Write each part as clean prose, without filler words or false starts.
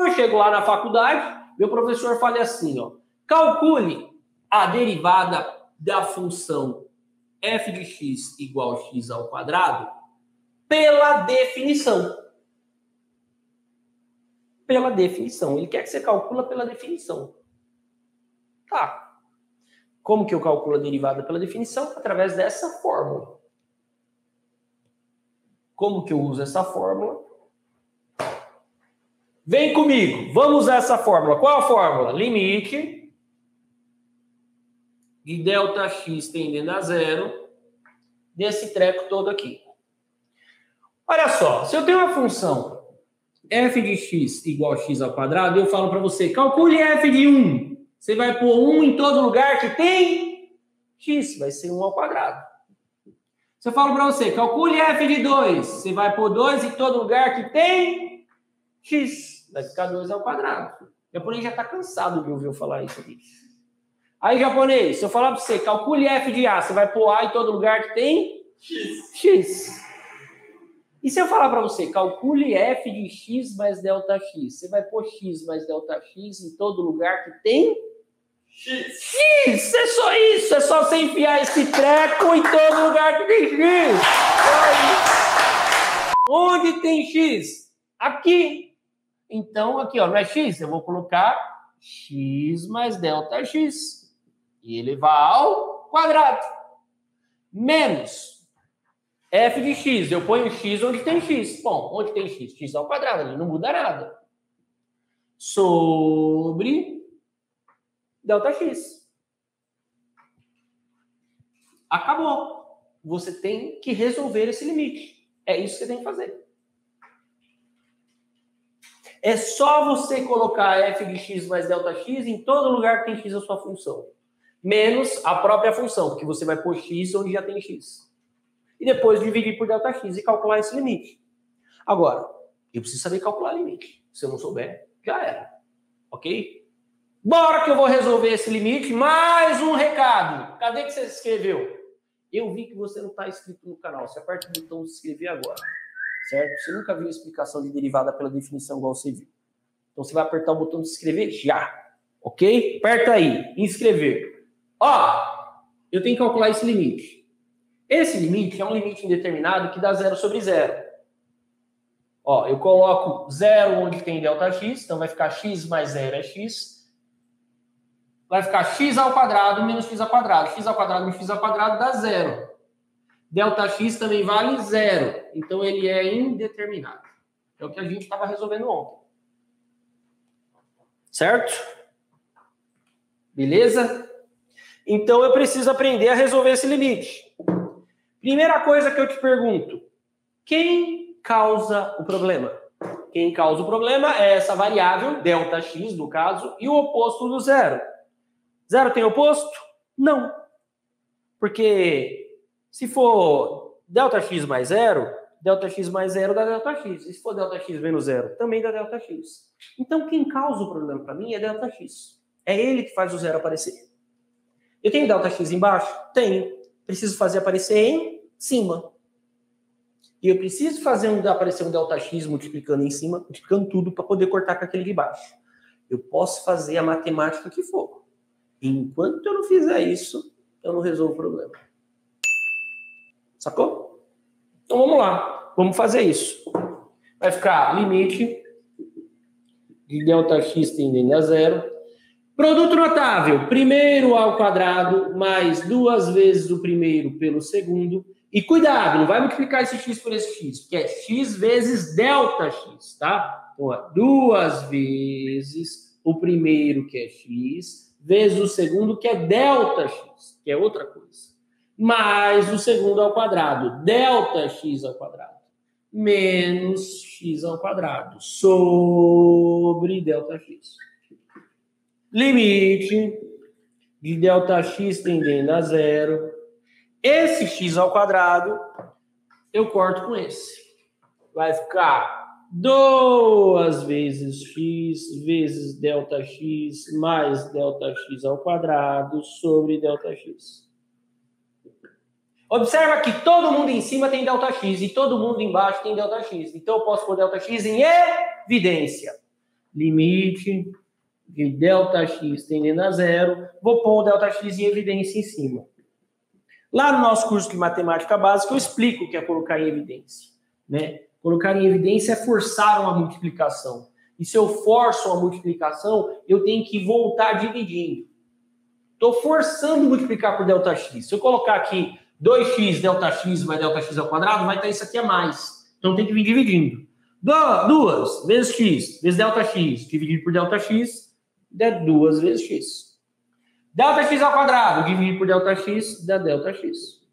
Então eu chego lá na faculdade, meu professor fala assim, ó, calcule a derivada da função f de x igual a x ao quadrado pela definição. Pela definição. Ele quer que você calcula pela definição. Tá. Como que eu calculo a derivada pela definição? Através dessa fórmula. Como que eu uso essa fórmula? Vem comigo. Vamos usar essa fórmula. Qual a fórmula? Limite de ΔX tendendo a zero desse treco todo aqui. Olha só. Se eu tenho uma função f de x igual a x ao quadrado, eu falo para você, calcule f de 1. Você vai pôr 1 em todo lugar que tem x, vai ser 1 ao quadrado. Se eu falo para você, calcule f de 2, você vai pôr 2 em todo lugar que tem x, vai ficar 2 ao quadrado. O japonês já está cansado de ouvir eu falar isso aqui. Aí, japonês, se eu falar para você, calcule f de a, você vai pôr a em todo lugar que tem x. E se eu falar para você, calcule f de x mais ΔX, você vai pôr x mais ΔX em todo lugar que tem x. X, é só isso, é só você enfiar esse treco em todo lugar que tem x. Onde tem x? Aqui. Então, aqui, ó, não é x, eu vou colocar x mais ΔX. E elevar ao quadrado. Menos f de x, eu ponho x onde tem x. Bom, onde tem x? X ao quadrado, ali não muda nada. Sobre ΔX. Acabou. Você tem que resolver esse limite. É isso que você tem que fazer. É só você colocar f de x mais ΔX em todo lugar que tem x a sua função. Menos a própria função, porque você vai pôr x onde já tem x. E depois dividir por ΔX e calcular esse limite. Agora, eu preciso saber calcular limite. Se eu não souber, já era. Ok? Bora que eu vou resolver esse limite. Mais um recado. Cadê que você se inscreveu? Eu vi que você não está inscrito no canal. Você aperta o botão de se inscrever agora. Certo? Você nunca viu a explicação de derivada pela definição igual você viu. Então você vai apertar o botão de se inscrever já. Ok? Aperta aí. Inscrever. Ó, eu tenho que calcular esse limite. Esse limite é um limite indeterminado que dá 0 sobre 0. Ó, eu coloco 0 onde tem ΔX, então vai ficar x mais 0 é x. Vai ficar x ao quadrado menos x ao quadrado. X ao quadrado menos x ao quadrado dá 0. ΔX também vale 0. Então ele é indeterminado. É o que a gente estava resolvendo ontem. Certo? Beleza? Então eu preciso aprender a resolver esse limite. Primeira coisa que eu te pergunto. Quem causa o problema? Quem causa o problema é essa variável, ΔX no caso, e o oposto do zero. Zero tem oposto? Não. Porque se for ΔX mais zero, ΔX mais zero dá ΔX. E se for ΔX menos zero, também dá ΔX. Então quem causa o problema para mim é ΔX. É ele que faz o zero aparecer. Eu tenho ΔX embaixo? Tenho. Preciso fazer aparecer em cima. E eu preciso fazer aparecer um ΔX multiplicando em cima, multiplicando tudo para poder cortar com aquele de baixo. Eu posso fazer a matemática que for. Enquanto eu não fizer isso, eu não resolvo o problema. Sacou? Então vamos lá. Vamos fazer isso. Vai ficar limite de ΔX tendendo a zero. Produto notável. Primeiro ao quadrado mais 2 vezes o primeiro pelo segundo. E cuidado, não vai multiplicar esse x por esse x, porque é x vezes ΔX, tá? Então, ó, 2 vezes o primeiro, que é x, vezes o segundo, que é ΔX, que é outra coisa. Mais o segundo ao quadrado, ΔX ao quadrado, menos x ao quadrado, sobre ΔX. Limite de ΔX tendendo a zero. Esse x ao quadrado, eu corto com esse. Vai ficar 2 vezes x vezes ΔX mais ΔX ao quadrado sobre ΔX. Observa que todo mundo em cima tem ΔX e todo mundo embaixo tem ΔX. Então eu posso pôr ΔX em evidência. limite de ΔX tendendo a zero. Vou pôr o ΔX em evidência em cima. Lá no nosso curso de matemática básica, eu explico o que é colocar em evidência, né? Colocar em evidência é forçar uma multiplicação. E se eu forço uma multiplicação, eu tenho que voltar dividindo. Estou forçando multiplicar por ΔX. Se eu colocar aqui 2x ΔX mais ΔX ao quadrado, vai estar isso aqui a mais. Então tem que vir dividindo. 2 vezes x vezes ΔX dividido por ΔX dá 2 vezes x. ΔX ao quadrado dividido por ΔX dá ΔX.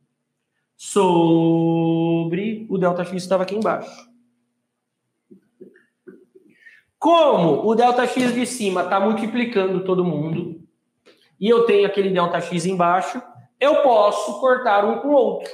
Sobre o ΔX que estava aqui embaixo. Como o ΔX de cima está multiplicando todo mundo, e eu tenho aquele ΔX embaixo, eu posso cortar um com o outro.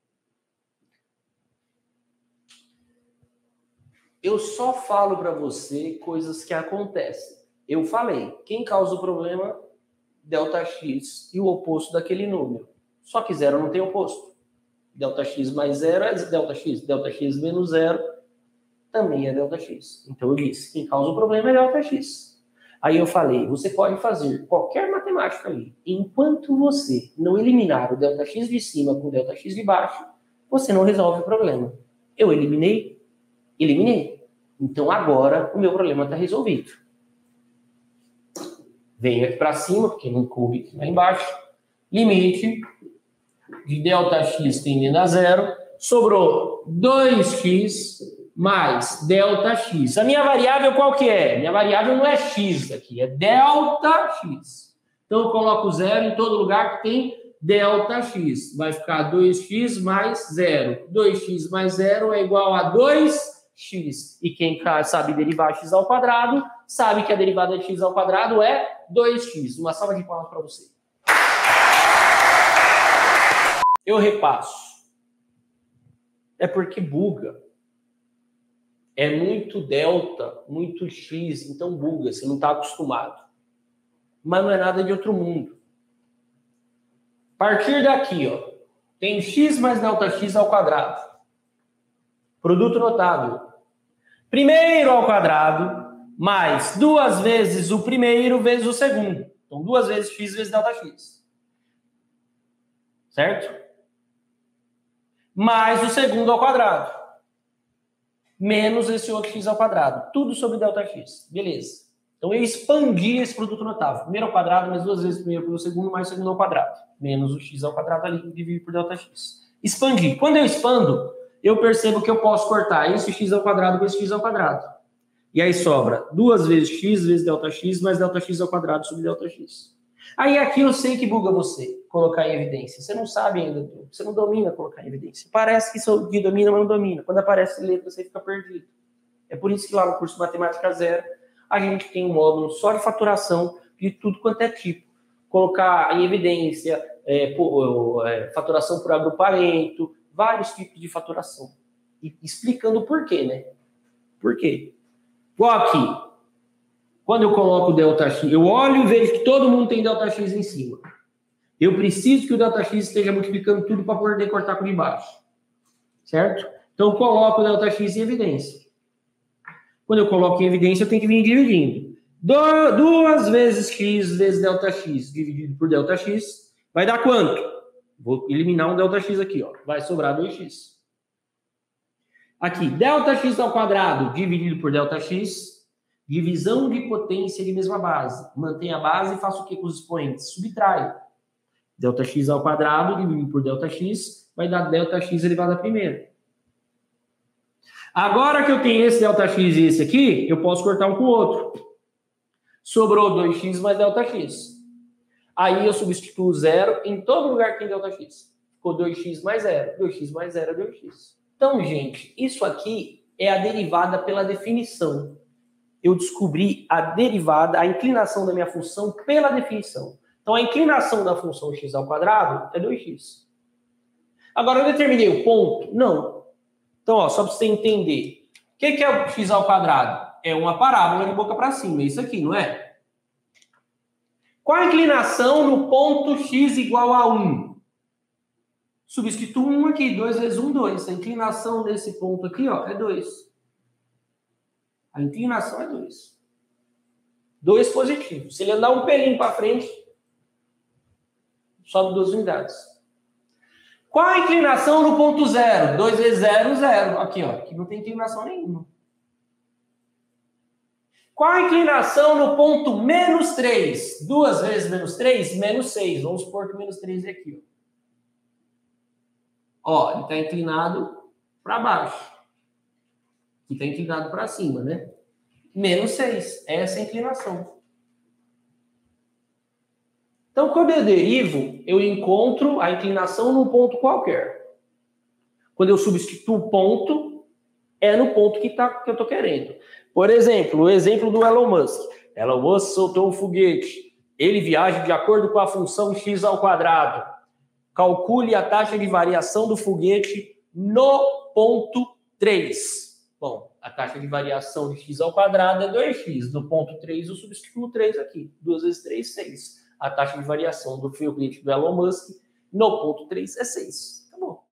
Eu só falo para você coisas que acontecem. Eu falei, quem causa o problema? ΔX e o oposto daquele número. Só que zero não tem oposto. ΔX mais zero é ΔX. ΔX menos zero também é ΔX. Então eu disse, quem causa o problema é ΔX. Aí eu falei, você pode fazer qualquer matemática ali. Enquanto você não eliminar o ΔX de cima com o ΔX de baixo, você não resolve o problema. Eu eliminei. Então agora o meu problema está resolvido. Venho aqui para cima, porque não coube aqui lá embaixo. Limite de ΔX tendendo a zero. Sobrou 2x mais ΔX. A minha variável qual que é? Minha variável não é x aqui, é ΔX. Então eu coloco zero em todo lugar que tem ΔX. Vai ficar 2x mais zero. 2x mais zero é igual a 2x. E quem sabe derivar x ao quadrado, sabe que a derivada de x ao quadrado é 2x. Uma salva de palmas para você. Eu repasso. É porque buga. É muito delta, muito x, então buga, você não está acostumado. Mas não é nada de outro mundo. A partir daqui, ó, tem x mais ΔX ao quadrado. Produto notável. Primeiro ao quadrado, mais 2 vezes o primeiro vezes o segundo. Então, 2 vezes x vezes ΔX. Certo? Mais o segundo ao quadrado. Menos esse outro x ao quadrado. Tudo sobre ΔX. Beleza. Então, eu expandi esse produto notável. Primeiro ao quadrado, mais 2 vezes o primeiro pelo segundo, mais o segundo ao quadrado. Menos o x ao quadrado ali, dividido por ΔX. Expandi. Quando eu expando, eu percebo que eu posso cortar esse x ao quadrado com esse x ao quadrado. E aí sobra 2 vezes x vezes ΔX, mais ΔX ao quadrado sobre ΔX. Aí aqui eu sei que buga você colocar em evidência. Você não sabe ainda, você não domina colocar em evidência. Parece que isso domina, mas não domina. Quando aparece letra, você fica perdido. É por isso que lá no curso Matemática Zero, a gente tem um módulo só de faturação de tudo quanto é tipo. Colocar em evidência, faturação por agrupamento, vários tipos de faturação. E explicando o porquê, né? Por quê? Igual aqui. Quando eu coloco o ΔX, eu olho e vejo que todo mundo tem ΔX em cima. Eu preciso que o ΔX esteja multiplicando tudo para poder cortar com de baixo. Certo? Então eu coloco o ΔX em evidência. Quando eu coloco em evidência, eu tenho que vir dividindo. 2 vezes x vezes ΔX dividido por ΔX vai dar quanto? Vou eliminar um ΔX aqui, ó. Vai sobrar 2x. Aqui, ΔX ao quadrado dividido por ΔX. Divisão de potência de mesma base. Mantém a base e faço o que com os expoentes? Subtrai. ΔX ao quadrado dividido por ΔX vai dar ΔX elevado a primeira. Agora que eu tenho esse ΔX e esse aqui, eu posso cortar um com o outro. Sobrou 2x mais ΔX. Aí eu substituo zero em todo lugar que tem ΔX. Ficou 2x mais zero. 2x mais zero é 2x. Então, gente, isso aqui é a derivada pela definição. Eu descobri a derivada, a inclinação da minha função pela definição. Então, a inclinação da função x ao quadrado é 2x. Agora, eu determinei o ponto? Não. Então, ó, só para você entender. O que é o x ao quadrado? É uma parábola de boca para cima. É isso aqui, não é? Qual a inclinação no ponto x igual a 1? Substituo 1 aqui. 2 vezes 1, 2. A inclinação desse ponto aqui, ó, é 2. A inclinação é 2. 2 positivos. Se ele andar um pelinho para frente, sobe 2 unidades. Qual a inclinação no ponto 0? 2 vezes 0, 0. Aqui, ó. Aqui não tem inclinação nenhuma. Qual a inclinação no ponto menos 3? 2 vezes menos 3, menos 6. Vamos supor que menos 3 é aqui. Ó, ele está inclinado para baixo. Aqui está inclinado para cima, né? Menos 6. Essa é a inclinação. Então, quando eu derivo, eu encontro a inclinação num ponto qualquer. Quando eu substituo o ponto, é no ponto que eu estou querendo. Por exemplo, o exemplo do Elon Musk. Elon Musk soltou um foguete. Ele viaja de acordo com a função x ao quadrado. Calcule a taxa de variação do foguete no ponto 3. Bom, a taxa de variação de x ao quadrado é 2x. No ponto 3, eu substituo 3 aqui. 2 vezes 3, 6. A taxa de variação do foguete do Elon Musk no ponto 3 é 6.